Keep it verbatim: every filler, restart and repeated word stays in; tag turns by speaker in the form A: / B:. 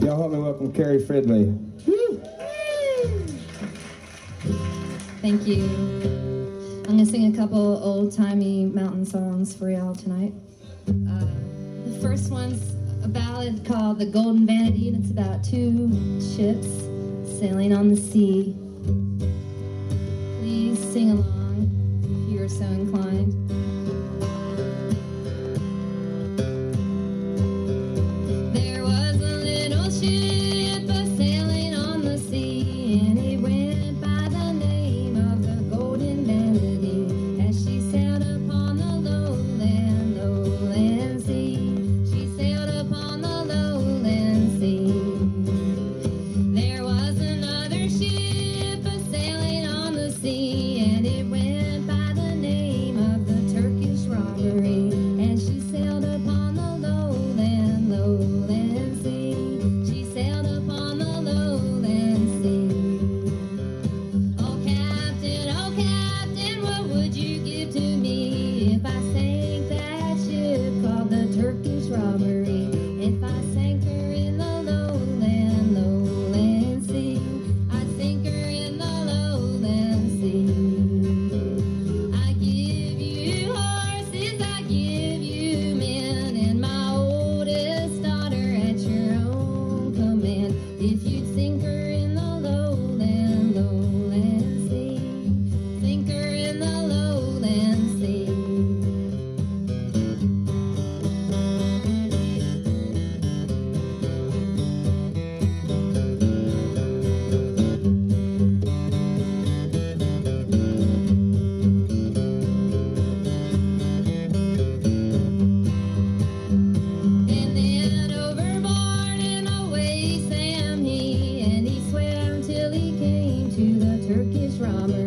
A: Y'all help me welcome Cary Fridley. Woo!
B: Thank you. I'm going to sing a couple old-timey mountain songs for y'all tonight. Uh, the first one's a ballad called The Golden Vanity, and it's about two ships sailing on the sea. Please sing along if you are so inclined. There was a little ship a-sailing on the sea, and it went by the name of the Golden Vanity, as she sailed upon the lowland, lowland sea. She sailed upon the lowland sea. There was another ship a-sailing on the sea, and it went by the name of the Turkish robbery, and she sailed upon the lowland, lowland sea. She sailed upon the lowland sea. Oh captain, oh captain, what would you give to me if I sank that ship called the Turkish robbery? If I sank her in the lowland, lowland sea, I'd sink her in the lowland sea. I give you horses, I give you men, and my oldest daughter at your own command. If you'd sink her in the lowland, lowland sea, sink her in the lowland sea. And then overboard and away swam he, and he swam till he came to the Turkish robber.